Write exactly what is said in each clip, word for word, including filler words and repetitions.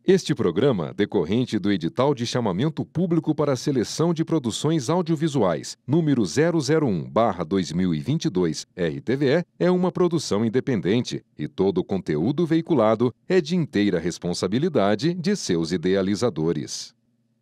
Este programa, decorrente do edital de chamamento público para a seleção de produções audiovisuais, número zero zero um barra dois mil e vinte e dois, R T V E, é uma produção independente e todo o conteúdo veiculado é de inteira responsabilidade de seus idealizadores.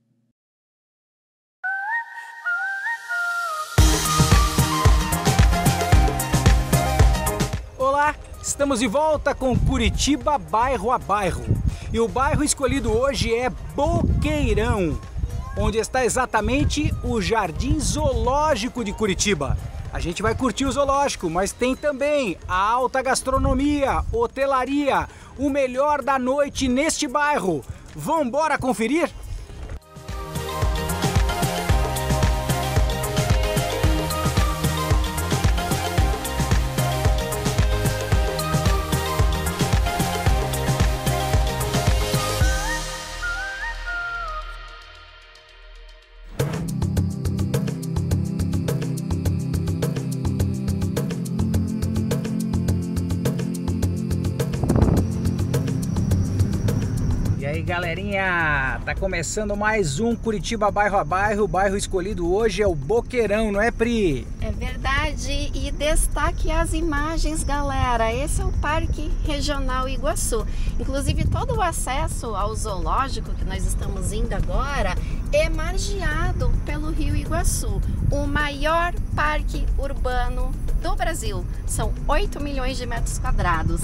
Olá, estamos de volta com Curitiba bairro a bairro. E o bairro escolhido hoje é Boqueirão, onde está exatamente o Jardim Zoológico de Curitiba. A gente vai curtir o zoológico, mas tem também a alta gastronomia, hotelaria, o melhor da noite neste bairro. Vambora conferir? E aí, galerinha, tá começando mais um Curitiba bairro a bairro. O bairro escolhido hoje é o Boqueirão, não é, Pri? É verdade, e destaque as imagens, galera. Esse é o Parque Regional Iguaçu. Inclusive, todo o acesso ao zoológico que nós estamos indo agora é margeado pelo Rio Iguaçu, o maior parque urbano do Brasil. São oito milhões de metros quadrados.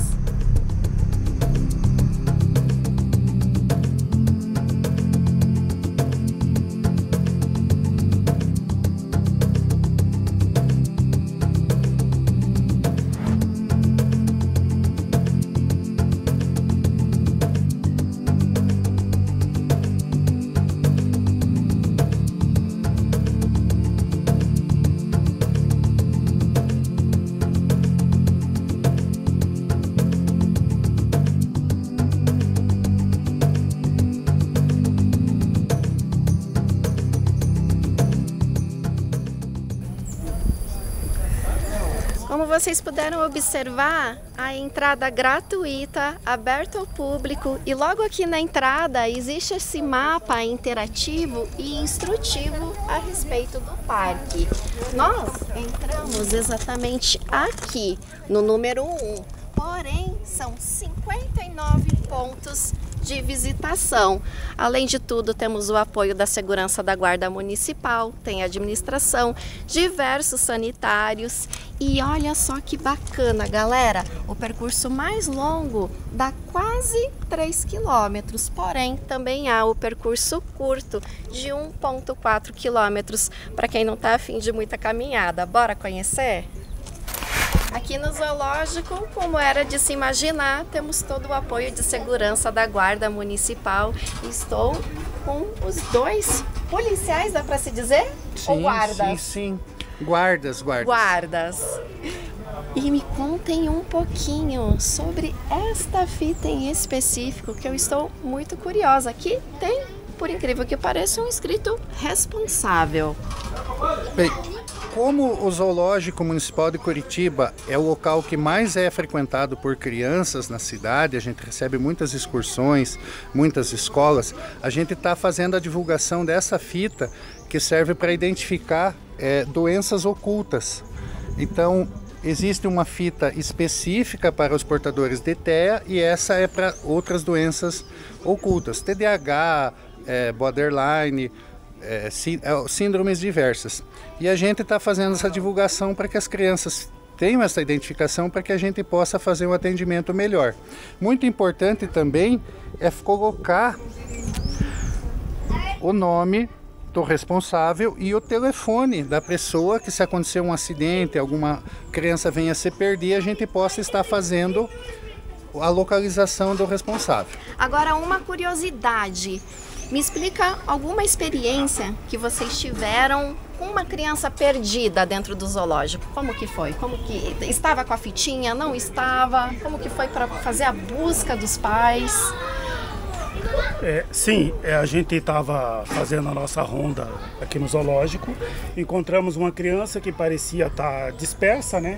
Como vocês puderam observar, a entrada gratuita, aberta ao público, e logo aqui na entrada existe esse mapa interativo e instrutivo a respeito do parque. Nós entramos exatamente aqui, no número um, porém são cinquenta e nove pontos de visitação. Além de tudo, temos o apoio da segurança da Guarda Municipal, tem administração, diversos sanitários. E olha só que bacana, galera, o percurso mais longo dá quase três quilômetros, porém também há o percurso curto de um vírgula quatro quilômetros para quem não está afim de muita caminhada. Bora conhecer? Aqui no zoológico, como era de se imaginar, temos todo o apoio de segurança da Guarda Municipal. Estou com os dois policiais, dá para se dizer? Sim, Ou guardas? Sim, sim. Guardas, guardas. Guardas. E me contem um pouquinho sobre esta fita em específico, que eu estou muito curiosa. Aqui tem, por incrível que pareça, um escrito responsável. Bem, como o Zoológico Municipal de Curitiba é o local que mais é frequentado por crianças na cidade, a gente recebe muitas excursões, muitas escolas, a gente está fazendo a divulgação dessa fita que serve para identificar é, doenças ocultas. Então, existe uma fita específica para os portadores de T E A e essa é para outras doenças ocultas, T D A H, é, borderline, É, síndromes diversas. E a gente está fazendo essa divulgação para que as crianças tenham essa identificação para que a gente possa fazer um atendimento melhor. Muito importante também é colocar o nome do responsável e o telefone da pessoa que, se acontecer um acidente, alguma criança venha se perder, a gente possa estar fazendo a localização do responsável. Agora, uma curiosidade. Me explica alguma experiência que vocês tiveram com uma criança perdida dentro do zoológico. Como que foi? Como que estava com a fitinha? Não estava? Como que foi para fazer a busca dos pais? É, sim, é, a gente estava fazendo a nossa ronda aqui no zoológico, encontramos uma criança que parecia estar dispersa, né?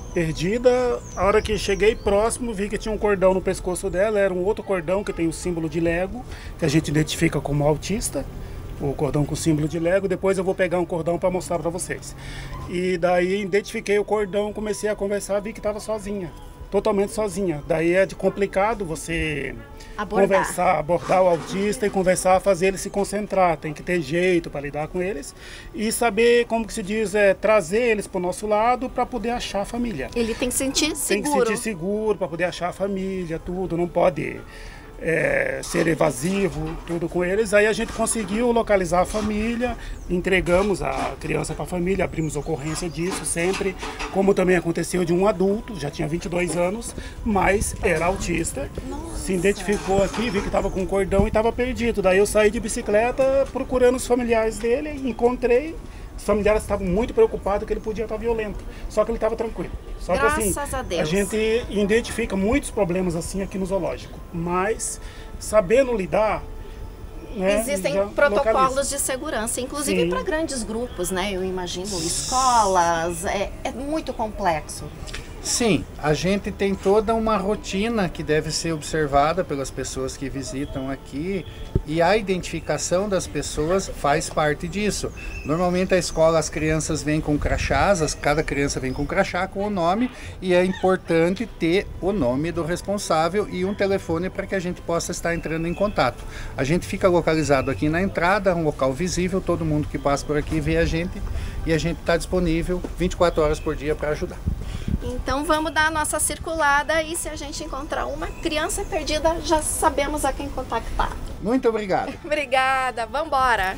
perdida. A hora que cheguei próximo, vi que tinha um cordão no pescoço dela, era um outro cordão que tem o símbolo de Lego, que a gente identifica como autista, o cordão com símbolo de Lego. Depois eu vou pegar um cordão para mostrar para vocês. E daí identifiquei o cordão, comecei a conversar, vi que estava sozinha, totalmente sozinha. Daí é de complicado você abordar. conversar, abordar o autista e conversar, fazer ele se concentrar. Tem que ter jeito para lidar com eles e saber, como que se diz, é, trazer eles para o nosso lado para poder achar a família. Ele tem que sentir seguro. Tem que sentir seguro para poder achar a família, tudo. Não pode é, ser evasivo, tudo com eles. Aí a gente conseguiu localizar a família, entregamos a criança para a família, abrimos ocorrência disso sempre, como também aconteceu de um adulto, já tinha vinte e dois anos, mas era autista. Nossa. Se identificou aqui, vi que estava com um cordão e estava perdido. Daí eu saí de bicicleta procurando os familiares dele, encontrei. Os familiares estavam muito preocupados que ele podia estar violento, só que ele estava tranquilo. Só Graças que assim, a Deus. A gente identifica muitos problemas assim aqui no zoológico, mas sabendo lidar, né, existem protocolos localiza. de segurança, inclusive para grandes grupos, né? Eu imagino, escolas, é, é muito complexo. Sim, a gente tem toda uma rotina que deve ser observada pelas pessoas que visitam aqui e a identificação das pessoas faz parte disso. Normalmente a escola, as crianças vêm com crachás, as, cada criança vem com crachá com o nome e é importante ter o nome do responsável e um telefone para que a gente possa estar entrando em contato. A gente fica localizado aqui na entrada, um local visível, todo mundo que passa por aqui vê a gente e a gente está disponível vinte e quatro horas por dia para ajudar. Então vamos dar a nossa circulada e se a gente encontrar uma criança perdida, já sabemos a quem contactar. Muito obrigado. Obrigada, vamos embora.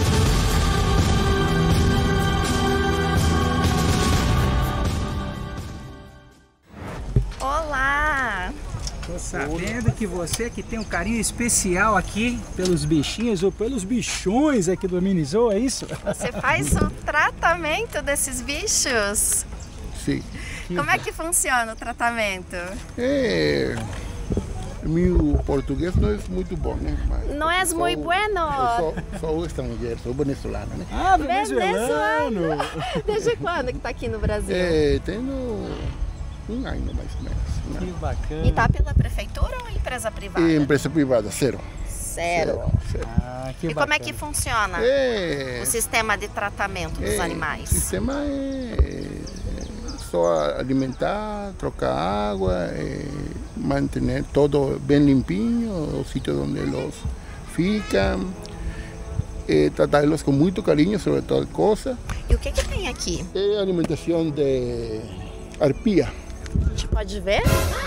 Olá! Tô sabendo que você que tem um carinho especial aqui pelos bichinhos ou pelos bichões aqui do Minizoo, é isso? Você faz o tratamento desses bichos? Sim. Como é que funciona o tratamento? É, meu português não é muito bom, né? Mas não é muito bueno? Eu sou, sou estrangeiro, sou venezuelano, né? Ah, venezuelano! Desde quando que tá aqui no Brasil? É, tenho um ano mais ou menos. Né? Que bacana. E tá pela prefeitura ou empresa privada? É, empresa privada, zero. Zero. Zero, zero. Ah, que e bacana. como é que funciona é, o sistema de tratamento dos é, animais? O sistema é só alimentar, trocar água, é, manter todo bem limpinho, o sítio onde eles ficam, é, tratá-los com muito carinho sobre toda coisa. E o que que tem aqui? É alimentação de arpia. A gente pode ver?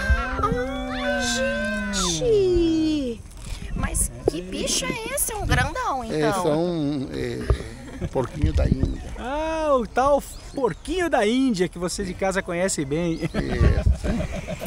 Ai, gente! Mas que bicho é esse? É um grandão, então? É, são é, porquinho da Índia. Ah, o tal porquinho da Índia que você de casa conhece bem. É,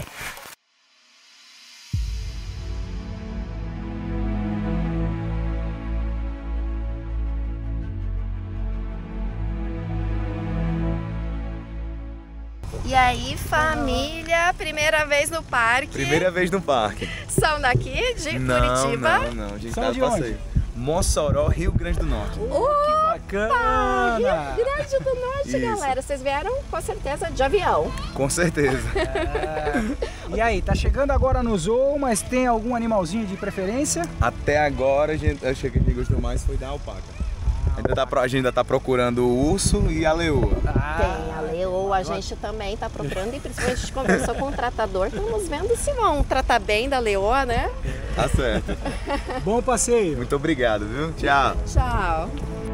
E aí, família, primeira vez no parque. Primeira vez no parque. São daqui de não, Curitiba? Não, não, a gente São tá de passeio. Mossoró, Rio Grande do Norte. Opa! Que bacana! Rio Grande do Norte, Isso. galera. Vocês vieram com certeza de avião. Com certeza. É. E aí, tá chegando agora no zoo, mas tem algum animalzinho de preferência? Até agora, a gente, acho que a gente gostou mais foi da alpaca. Ainda tá, a gente ainda tá procurando o urso e a leoa. Ah, Tem a leoa, a gente também tá procurando e principalmente a gente conversou com o tratador. Estamos vendo se vão tratar bem da leoa, né? Tá certo. bom passeio! Muito obrigado, viu? Tchau. Tchau.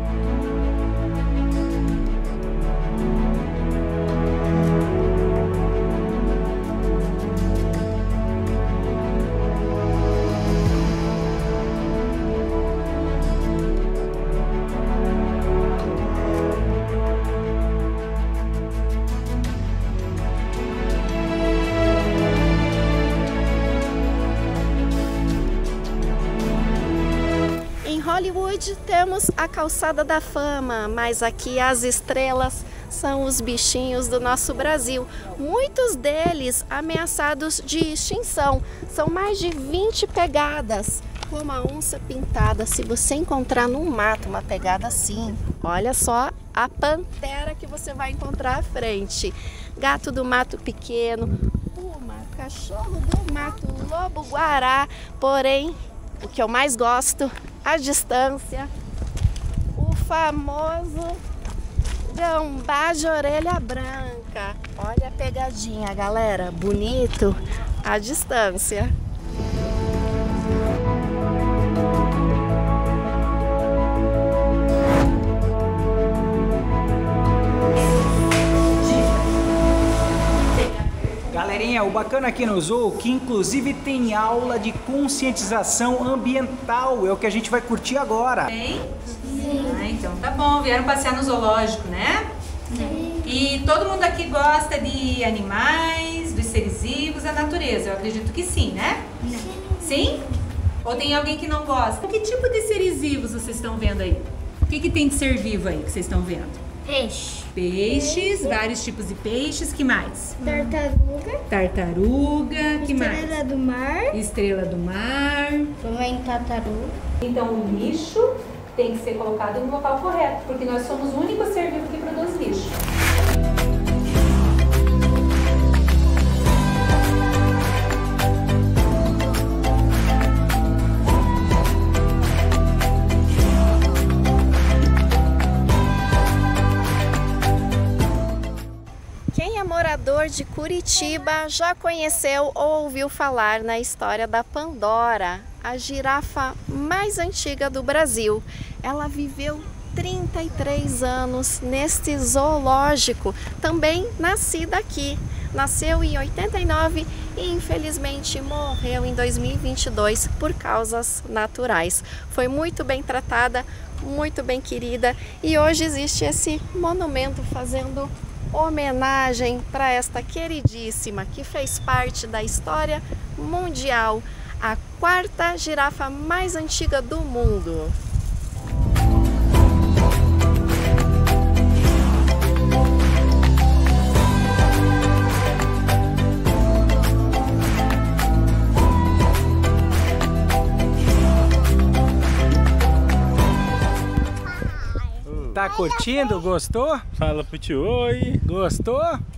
Hollywood temos a Calçada da Fama, mas aqui as estrelas são os bichinhos do nosso Brasil. Muitos deles ameaçados de extinção. São mais de vinte pegadas, como a onça pintada. Se você encontrar no mato uma pegada assim, olha só a pantera que você vai encontrar à frente. Gato do mato pequeno, puma, cachorro do mato, lobo-guará. Porém, o que eu mais gosto, a distância, o famoso gambá de orelha branca. Olha a pegadinha, galera, bonito, a distância. Galerinha, o bacana aqui no Zoo que inclusive tem aula de conscientização ambiental, é o que a gente vai curtir agora. Tem? Sim. Ah, então tá bom, vieram passear no zoológico, né? Sim. E todo mundo aqui gosta de animais, dos seres vivos, da natureza, eu acredito que sim, né? Sim. Sim? Ou tem alguém que não gosta? Que tipo de seres vivos vocês estão vendo aí? O que, que tem de ser vivo aí que vocês estão vendo? Peixe. Peixes, vários tipos de peixes, que mais? Tartaruga. Tartaruga, que mais? Estrela do mar. Estrela do mar. Também tartaruga. Então o lixo tem que ser colocado no local correto, porque nós somos o único ser vivo que produz lixo. Morador de Curitiba já conheceu ou ouviu falar na história da Pandora, a girafa mais antiga do Brasil. Ela viveu trinta e três anos neste zoológico, também nascida aqui. Nasceu em oitenta e nove e infelizmente morreu em dois mil e vinte e dois por causas naturais. Foi muito bem tratada, muito bem querida e hoje existe esse monumento fazendo homenagem para esta queridíssima que fez parte da história mundial, a quarta girafa mais antiga do mundo. Tá curtindo? Gostou? Fala pro tio oi. Gostou?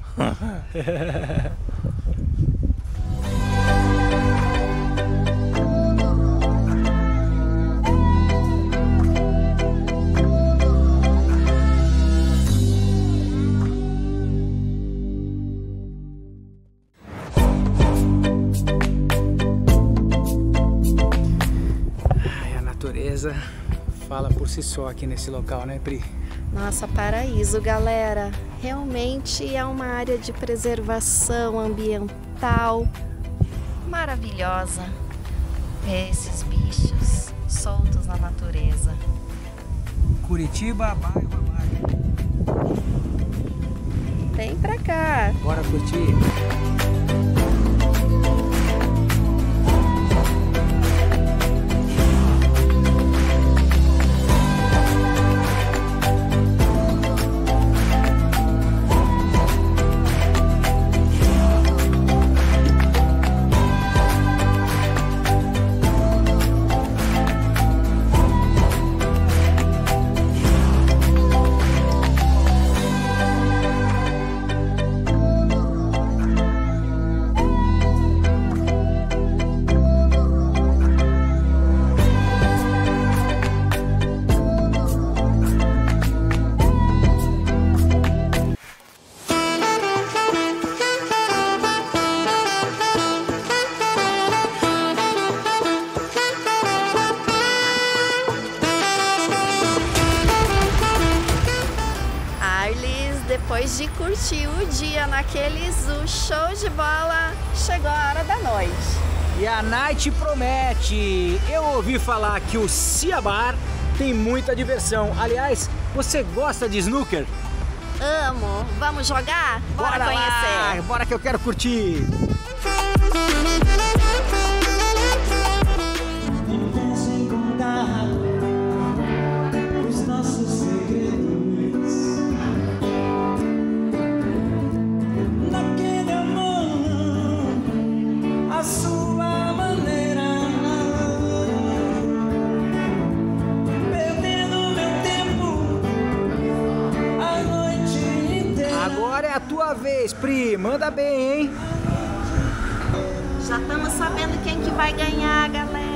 Ai, a natureza fala por si só aqui nesse local, né, Pri? Nossa, paraíso, galera. Realmente é uma área de preservação ambiental maravilhosa. Ver esses bichos soltos na natureza. Curitiba, bairro a bairro. Vem pra cá. Bora curtir. Depois de curtir o dia naquele zoo show de bola, chegou a hora da noite. E a night promete. Eu ouvi falar que o Cia Bar tem muita diversão. Aliás, você gosta de snooker? Amo. Vamos jogar? Bora, Bora conhecer. Lá. Bora que eu quero curtir. sua vez, Pri. Manda bem, hein? Já estamos sabendo quem que vai ganhar, galera.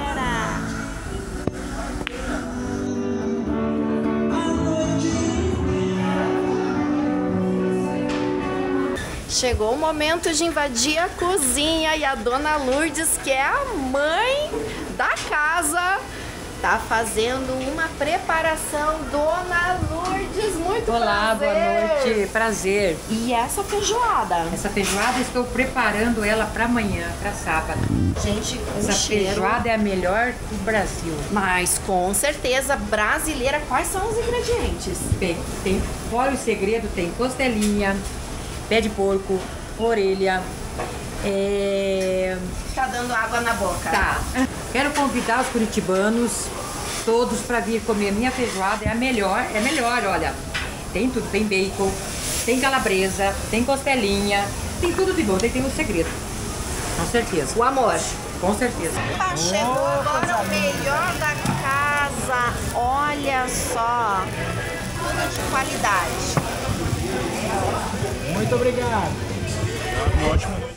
Chegou o momento de invadir a cozinha e a dona Lourdes, que é a mãe da casa, tá fazendo uma preparação. Dona Lourdes, muito Olá, prazer. boa noite, prazer. E essa feijoada? Essa feijoada estou preparando ela para amanhã, para sábado. Gente, essa cheiro. feijoada é a melhor do Brasil. Mas com certeza brasileira. Quais são os ingredientes? Bem, tem Olha o Segredo, tem costelinha, pé de porco, orelha. É... Tá dando água na boca. Tá. Quero convidar os curitibanos todos para vir comer minha feijoada. É a melhor, é melhor, olha. Tem tudo, tem bacon, tem calabresa, tem costelinha, tem tudo de bom, tem, tem um segredo. Com certeza. O amor. Com certeza. Ah, chegou agora o melhor da casa. Olha só. Tudo de qualidade. Muito obrigado. Ótimo.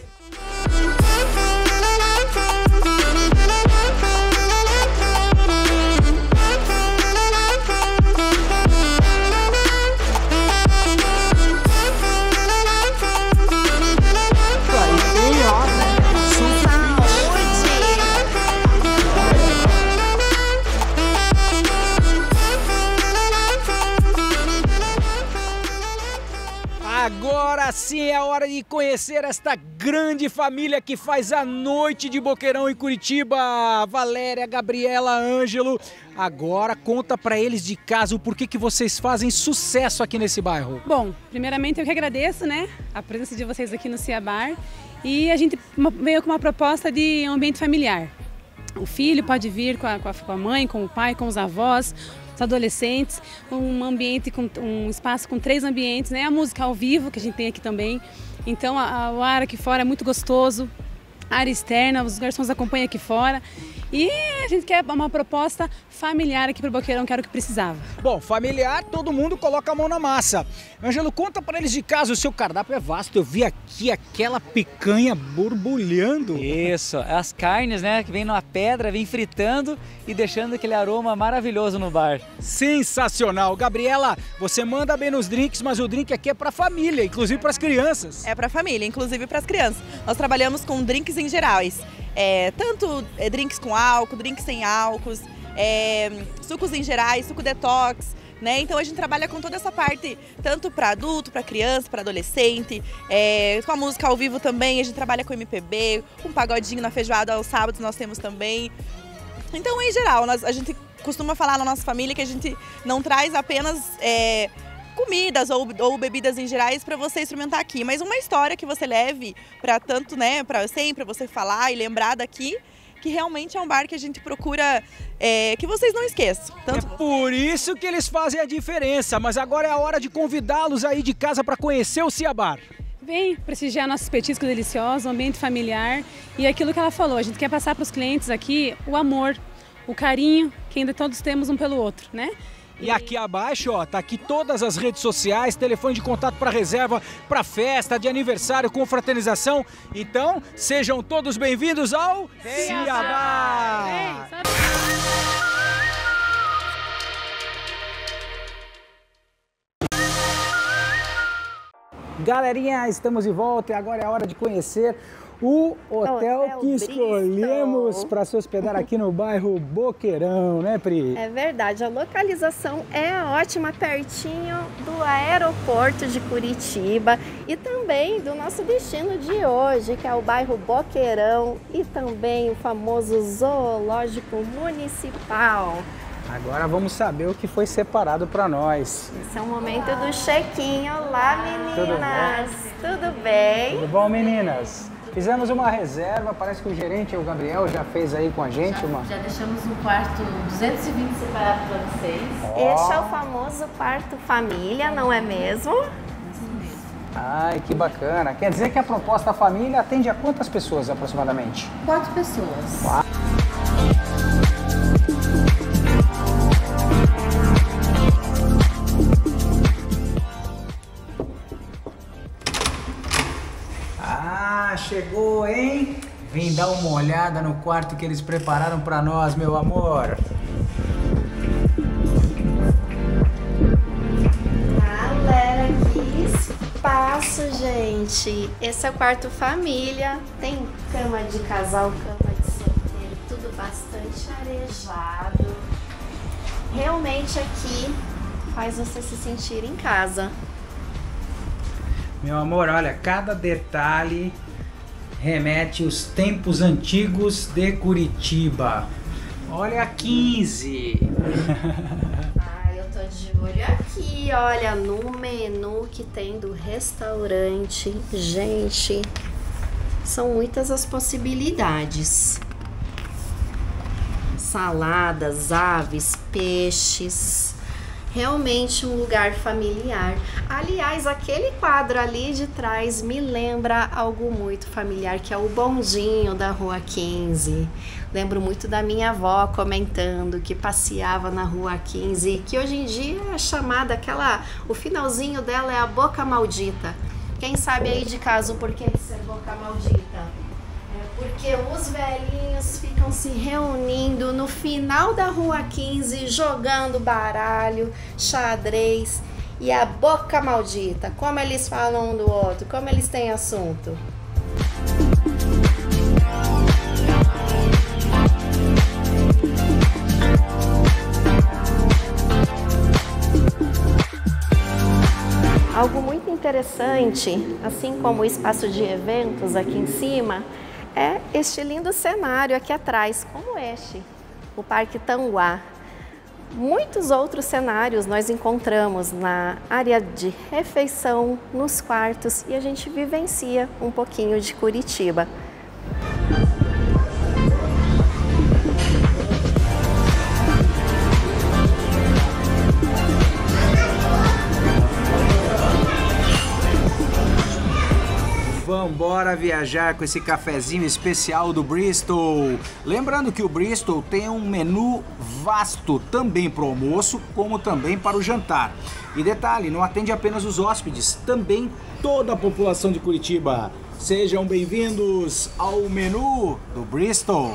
Agora sim é a hora de conhecer esta grande família que faz a noite de Boqueirão em Curitiba. Valéria, Gabriela, Ângelo. Agora conta pra eles de casa o porquê que vocês fazem sucesso aqui nesse bairro. Bom, primeiramente eu que agradeço, né, a presença de vocês aqui no Cia Bar. E a gente veio com uma proposta de um ambiente familiar. O filho pode vir com a, com a mãe, com o pai, com os avós, os adolescentes, um ambiente com um espaço com três ambientes, né? A música ao vivo que a gente tem aqui também. Então a, a, o ar aqui fora é muito gostoso, a área externa, os garçons acompanham aqui fora. E a gente quer uma proposta familiar aqui para o Boqueirão, que era o que precisava. Bom, familiar, todo mundo coloca a mão na massa. Ângelo, conta para eles de casa, o seu cardápio é vasto. Eu vi aqui aquela picanha borbulhando. Isso, as carnes, né, que vem numa pedra, vem fritando e deixando aquele aroma maravilhoso no bar. Sensacional. Gabriela, você manda bem nos drinks, mas o drink aqui é para família, inclusive para as crianças. É para família, inclusive para as crianças. Nós trabalhamos com drinks em gerais. É, tanto é, drinks com álcool, drinks sem álcool, é, sucos em gerais, suco detox, né? Então a gente trabalha com toda essa parte, tanto para adulto, para criança, para adolescente, é, com a música ao vivo também, a gente trabalha com M P B, um pagodinho na feijoada aos sábados nós temos também. Então, em geral, nós, a gente costuma falar na nossa família que a gente não traz apenas é, comidas ou, ou bebidas em gerais para você experimentar aqui, mas uma história que você leve para tanto, né, para sempre você falar e lembrar daqui, que realmente é um bar que a gente procura é, que vocês não esqueçam. Tanto... É por isso que eles fazem a diferença, mas agora é a hora de convidá-los aí de casa para conhecer o Cia Bar. Vem prestigiar nossos petiscos deliciosos, ambiente familiar e aquilo que ela falou, a gente quer passar para os clientes aqui o amor, o carinho que ainda todos temos um pelo outro, né? E aqui abaixo, ó, tá aqui todas as redes sociais, telefone de contato para reserva, para festa, de aniversário, confraternização. Então, sejam todos bem-vindos ao Cia Bar! Galerinha, estamos de volta e agora é a hora de conhecer o hotel, hotel que escolhemos para se hospedar aqui no bairro Boqueirão, né, Pri? É verdade, a localização é ótima, pertinho do aeroporto de Curitiba e também do nosso destino de hoje, que é o bairro Boqueirão e também o famoso zoológico municipal. Agora vamos saber o que foi separado para nós. Esse é o momento do check-in. Olá, meninas! Tudo bem? Tudo bom, meninas? Fizemos uma reserva, parece que o gerente, o Gabriel, já fez aí com a gente já, uma... Já deixamos um quarto duzentos e vinte separado para vocês. Oh. Este é o famoso quarto família, não é mesmo? Isso mesmo. Ai, que bacana. Quer dizer que a proposta família atende a quantas pessoas aproximadamente? Quatro pessoas. Quatro. olhada no quarto que eles prepararam para nós, meu amor. Galera, que espaço, gente. Esse é o quarto família. Tem cama de casal, cama de solteiro, tudo bastante arejado. Realmente aqui faz você se sentir em casa. Meu amor, olha, cada detalhe remete aos tempos antigos de Curitiba. Olha a quinze. Ai, eu tô de olho aqui, olha, no menu que tem do restaurante. Gente, são muitas as possibilidades. Saladas, aves, peixes. Realmente um lugar familiar. Aliás, aquele quadro ali de trás me lembra algo muito familiar, que é o bondinho da Rua quinze. Lembro muito da minha avó comentando que passeava na Rua quinze, que hoje em dia é chamada aquela... O finalzinho dela é a Boca Maldita. Quem sabe aí de casa o porquê de ser Boca Maldita? Porque os velhinhos ficam se reunindo no final da Rua quinze, jogando baralho, xadrez e a boca maldita. Como eles falam um do outro, como eles têm assunto. Algo muito interessante, assim como o espaço de eventos aqui em cima, é este lindo cenário aqui atrás, como este, o Parque Tanguá. Muitos outros cenários nós encontramos na área de refeição, nos quartos, e a gente vivencia um pouquinho de Curitiba. Vambora viajar com esse cafezinho especial do Bristol. Lembrando que o Bristol tem um menu vasto, também para o almoço, como também para o jantar. E detalhe, não atende apenas os hóspedes, também toda a população de Curitiba. Sejam bem-vindos ao menu do Bristol.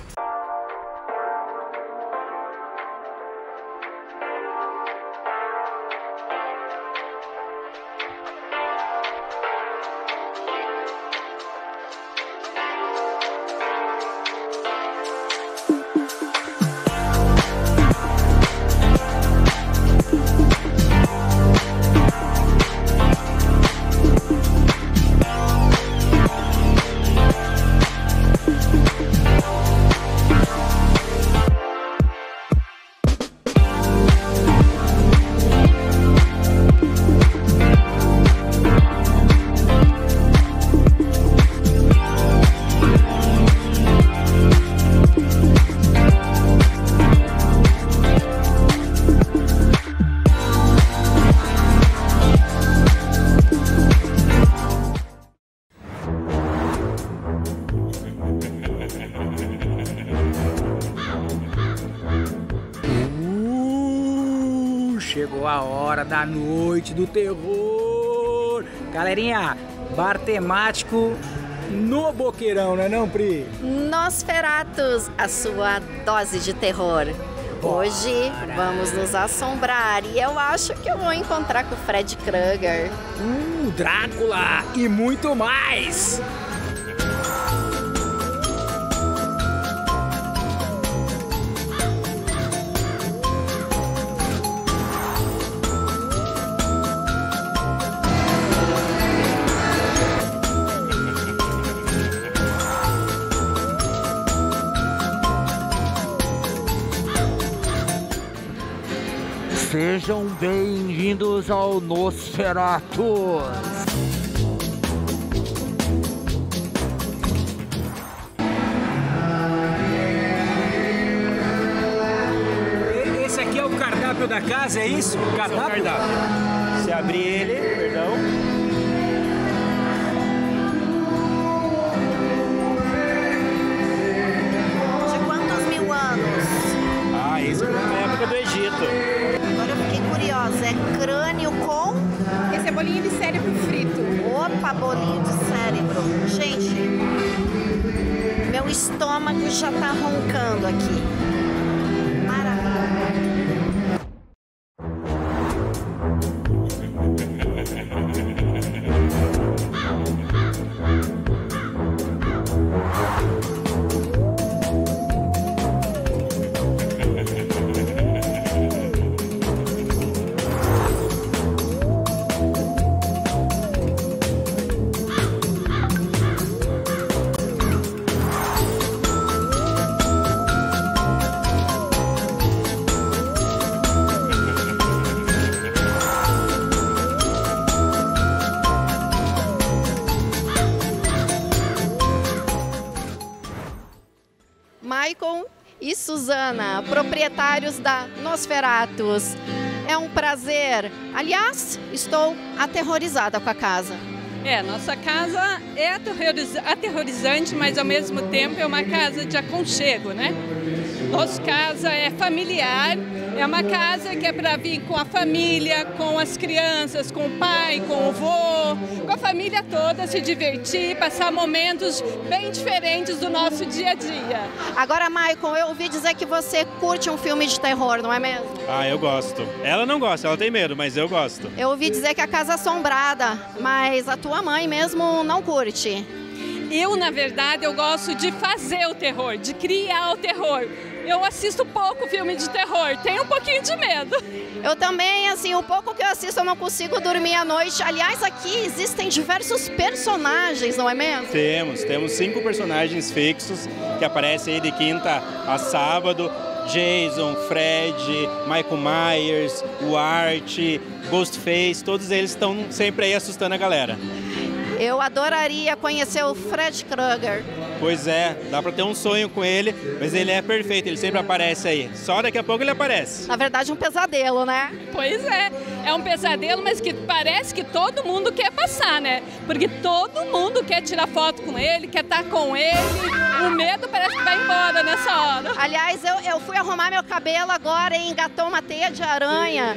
Chegou a hora da noite do terror. Galerinha, bar temático no Boqueirão, não é não, Pri? Nosferatus, a sua dose de terror. Hoje vamos nos assombrar e eu acho que eu vou encontrar com o Fred Krueger. Uh, Drácula e muito mais! Sejam bem-vindos ao Nosferatus! Esse aqui é o cardápio da casa, é isso? O cardápio? Esse é o cardápio. Se abrir ele, perdão. De quantos mil anos? Ah, isso é na época do Egito. Agora eu fiquei curiosa, é crânio com... Esse é bolinho de cérebro frito. Opa, bolinho de cérebro. Gente, meu estômago já tá roncando aqui. Maicon e Suzana, proprietários da Nosferatus. É um prazer. Aliás, estou aterrorizada com a casa. É, nossa casa é aterroriz- aterrorizante, mas ao mesmo tempo é uma casa de aconchego, né? Nossa casa é familiar, é uma casa que é para vir com a família, com as crianças, com o pai, com o vô, com a família toda, se divertir, passar momentos bem diferentes do nosso dia a dia. Agora, Maicon, eu ouvi dizer que você curte um filme de terror, não é mesmo? Ah, eu gosto. Ela não gosta, ela tem medo, mas eu gosto. Eu ouvi dizer que a casa é assombrada, mas a tua mãe mesmo não curte. Eu, na verdade, eu gosto de fazer o terror, de criar o terror. Eu assisto pouco filme de terror, tenho um pouquinho de medo. Eu também, assim, o pouco que eu assisto eu não consigo dormir à noite. Aliás, aqui existem diversos personagens, não é mesmo? Temos, temos cinco personagens fixos que aparecem aí de quinta a sábado. Jason, Fred, Michael Myers, o Art, Ghostface, todos eles estão sempre aí assustando a galera. Eu adoraria conhecer o Fred Krueger. Pois é, dá pra ter um sonho com ele, mas ele é perfeito, ele sempre aparece aí. Só daqui a pouco ele aparece. Na verdade, um pesadelo, né? Pois é, é um pesadelo, mas que parece que todo mundo quer passar, né? Porque todo mundo quer tirar foto com ele, quer estar com ele. O medo parece que vai embora nessa hora. Aliás, eu, eu fui arrumar meu cabelo agora e engatou uma teia de aranha.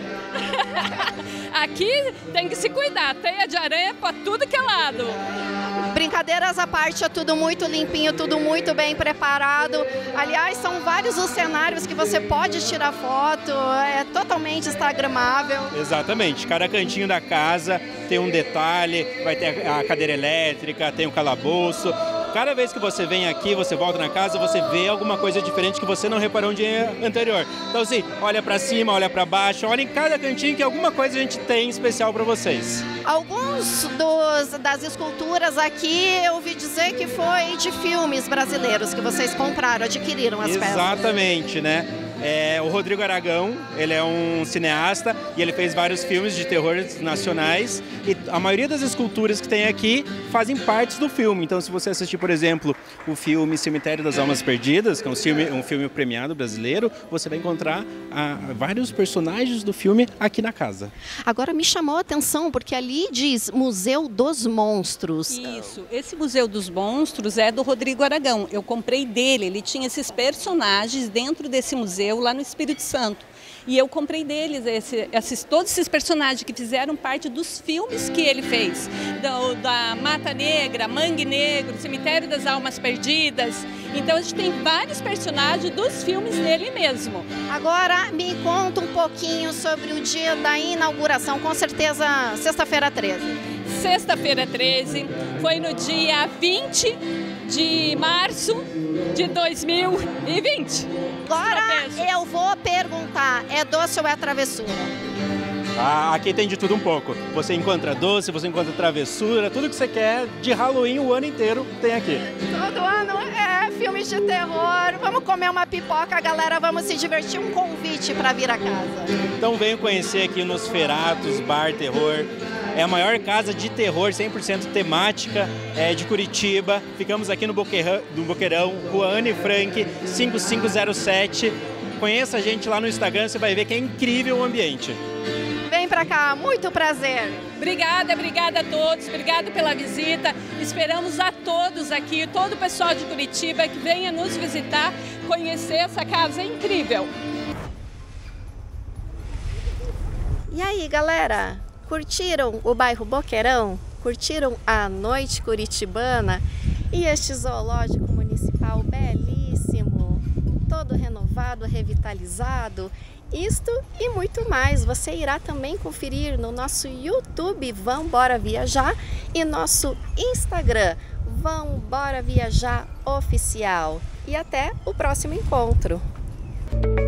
Aqui tem que se cuidar, teia de aranha pra tudo que é lado. Brincadeiras à parte, é tudo muito limpinho, tudo muito bem preparado. Aliás, são vários os cenários que você pode tirar foto, é totalmente instagramável. Exatamente, cada cantinho da casa tem um detalhe, vai ter a cadeira elétrica, tem o calabouço. Cada vez que você vem aqui, você volta na casa, você vê alguma coisa diferente que você não reparou no dia anterior. Então assim, olha pra cima, olha pra baixo, olha em cada cantinho que alguma coisa a gente tem especial pra vocês. Alguns dos, das esculturas aqui, eu ouvi dizer que foi de filmes brasileiros que vocês compraram, adquiriram as peças. Exatamente, né? É, o Rodrigo Aragão, ele é um cineasta e ele fez vários filmes de terror nacionais e a maioria das esculturas que tem aqui fazem parte do filme. Então, se você assistir, por exemplo, o filme Cemitério das Almas Perdidas, que é um filme, um filme premiado brasileiro, você vai encontrar ah, vários personagens do filme aqui na casa. Agora me chamou a atenção porque ali diz Museu dos Monstros. Isso, esse Museu dos Monstros é do Rodrigo Aragão. Eu comprei dele, ele tinha esses personagens dentro desse museu lá no Espírito Santo. E eu comprei deles esse, esses, todos esses personagens que fizeram parte dos filmes que ele fez. Da, da Mata Negra, Mangue Negro, Cemitério das Almas Perdidas. Então a gente tem vários personagens dos filmes dele mesmo. Agora me conta um pouquinho sobre o dia da inauguração, com certeza sexta-feira treze. Sexta-feira treze, foi no dia vinte de março de dois mil e vinte. Agora eu vou perguntar, é doce ou é travessura? Ah, aqui tem de tudo um pouco. Você encontra doce, você encontra travessura, tudo que você quer de Halloween o ano inteiro tem aqui. Todo ano é filmes de terror, vamos comer uma pipoca, galera, vamos se divertir, um convite para vir a casa. Então venham conhecer aqui o Nosferatus Bar Terror. É a maior casa de terror cem por cento temática é, de Curitiba. Ficamos aqui no Boqueirão, no Boqueirão, Rua Anne Frank, cinco cinco zero sete. Conheça a gente lá no Instagram, você vai ver que é incrível o ambiente. Vem pra cá, muito prazer. Obrigada, obrigada a todos, obrigada pela visita. Esperamos a todos aqui, todo o pessoal de Curitiba que venha nos visitar, conhecer essa casa incrível. E aí, galera? Curtiram o bairro Boqueirão? Curtiram a noite curitibana e este zoológico municipal? quintal belíssimo, todo renovado, revitalizado. Isto e muito mais você irá também conferir no nosso YouTube Vambora Viajar e nosso Instagram Vambora Viajar Oficial. E até o próximo encontro!